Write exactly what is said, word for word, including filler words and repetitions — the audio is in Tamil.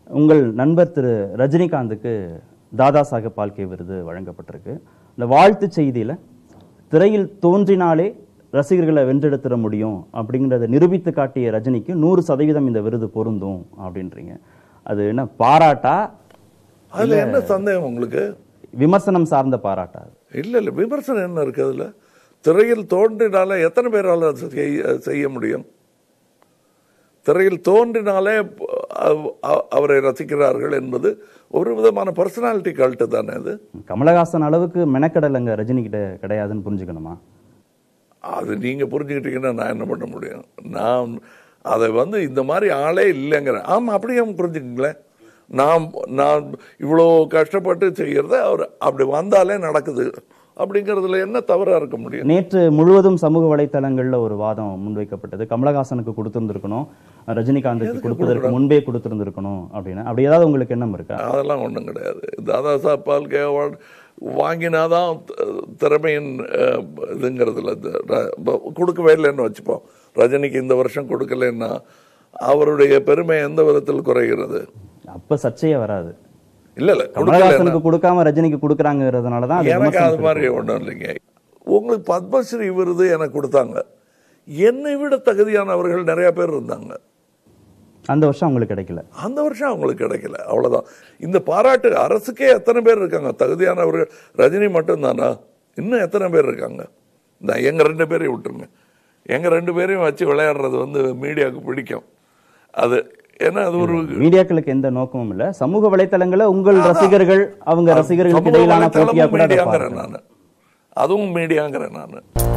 உங்கள் நண்பர் திரு ரஜினிகாந்துக்கு தாதா சாஹேப் பால்கே விருது வழங்கப்பட்டிருக்கு. இந்த வாழ்த்து செய்தியில் திரையில் தோன்றினாலே ரசிகர்களை வென்றெடுத்துட முடியும் அப்படிங்கிறத நிரூபித்து காட்டிய ரஜினிக்கு நூறு சதவீதம் இந்த விருது பொருந்தும் அப்படின்றீங்க. அது என்ன பாராட்டா? அதுல என்ன சந்தேகம் உங்களுக்கு? விமர்சனம் சார்ந்த பாராட்டா? இல்ல இல்ல, விமர்சனம் என்ன இருக்கு அதுல? திரையில் தோன்றினாலே எத்தனை பேரால் செய்ய முடியும்? திரையில் தோன்றினாலே அவரை ரசிக்கிறார்கள் என்பது ஒரு விதமான பர்சனாலிட்டி கல்ட்டு தானே. அது கமலஹாசன் அளவுக்கு மெனக்கடலைங்க ரஜினி கிட்ட கிடையாதுன்னு புரிஞ்சுக்கணுமா? அது நீங்க புரிஞ்சுக்கிட்டீங்கன்னா நான் என்ன பண்ண முடியும்? நான் அதை வந்து இந்த மாதிரி ஆளே இல்லைங்கிறேன். ஆமா, அப்படியே புரிஞ்சுக்கங்களேன். நான் நான் இவ்வளோ கஷ்டப்பட்டு செய்யறத அவர் அப்படி வந்தாலே நடக்குது அப்படிங்கிறதுல என்ன தவறா இருக்க முடியும்? நேற்று முழுவதும் சமூக வலைத்தளங்கள்ல ஒரு வாதம் முன்வைக்கப்பட்டது. கமலஹாசனுக்கு கொடுத்திருந்திருக்கணும், ரஜினிகாந்துக்கு கொடுப்பதற்கு முன்பே கொடுத்திருந்திருக்கணும் அப்படின்னு. அப்படி ஏதாவது உங்களுக்கு எண்ணம் இருக்கா? அதெல்லாம் ஒன்றும் கிடையாது. தாதா சாஹேப் பால்கே அவார்டு வாங்கினாதான் திறமையின் இதுங்கிறதுல கொடுக்கவே இல்லைன்னு வச்சுப்போம். ரஜினிக்கு இந்த வருஷம் கொடுக்கலன்னா அவருடைய பெருமை எந்த விதத்தில் குறைகிறது? அப்ப சர்ச்சையே வராது. இல்ல இல்ல, கமலஹாசனுக்கு கொடுக்காம ரஜினிக்கு கொடுக்கறாங்கிறதுனாலதான் எனக்கு அது மாதிரி ஒன்றும் இல்லைங்க. உங்களுக்கு பத்மஸ்ரீ விருது எனக்கு கொடுத்தாங்க, என்னை விட தகுதியானவர்கள் நிறைய பேர் இருந்தாங்க. அந்த வருஷம் அவங்களுக்கு கிடைக்கல. அந்த வருஷம் அவங்களுக்கு கிடைக்கல, அவ்வளவுதான். இந்த பாராட்டு அரசுக்கே எத்தனை பேர் இருக்காங்க தகுதியானவர்கள்? ரஜினி மட்டும் தானா? இன்னும் எத்தனை பேர் இருக்காங்க? நான் எங்க ரெண்டு பேரையும் விட்டுருங்க. எங்க ரெண்டு பேரையும் வச்சு விளையாடுறது வந்து மீடியாவுக்கு பிடிக்கும். அது ஏன்னா அது ஒரு மீடியாக்களுக்கு எந்த நோக்கமும் இல்ல. சமூக வலைத்தளங்கள உங்கள் ரசிகர்கள் அவங்க ரசிகர்களுக்கு இடையிலான போட்டியா கூட நான் அதுவும் மீடியாங்கிறேன் நான்.